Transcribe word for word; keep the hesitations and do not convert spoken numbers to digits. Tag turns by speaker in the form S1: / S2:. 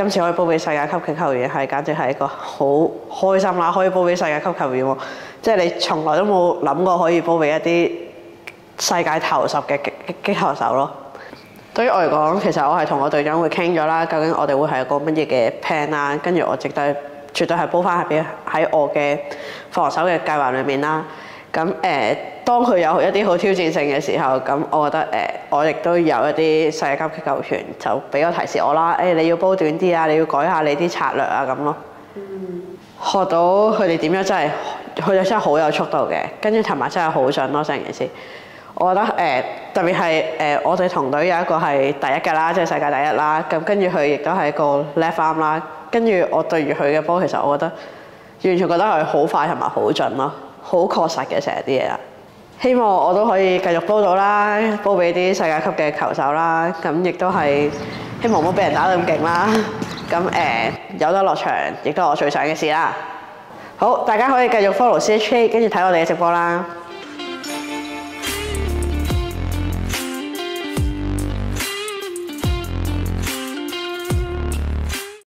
S1: 今次可以煲俾世界級嘅球員係簡直係一個好開心啦！可以煲俾世界級球員喎，即係你從來都冇諗過可以煲俾一啲世界頭十嘅擊擊球手咯。對於我嚟講，其實我係同我隊長會傾咗啦，究竟我哋會係一個乜嘢嘅 plan 啦，跟住我絕對絕對係煲翻喺喺我嘅防守嘅計劃裏面啦。咁誒、呃，當佢有一啲好挑戰性嘅時候，咁我覺得誒、呃，我亦都有一啲世界級嘅球員就俾我提示我啦。誒、欸，你要煲短啲啊，你要改下你啲策略啊，咁咯。嗯。學到佢哋點樣真係，佢哋真係好有速度嘅，跟住同埋真係好準咯成件事。我覺得誒、呃，特別係誒、呃，我哋同隊有一個係第一嘅啦，即係世界第一啦。咁跟住佢亦都係一個 left arm 啦。跟住我對住佢嘅波，其實我覺得完全覺得佢好快同埋好準咯。好確實嘅成日啲嘢啦，希望我都可以繼續煲到啦，煲俾啲世界級嘅球手啦，咁亦都係希望唔好俾人打得咁勁啦。咁誒、呃、有得落場，亦都係我最想嘅事啦。好，大家可以繼續 follow C H K， 跟住睇我哋嘅直播啦。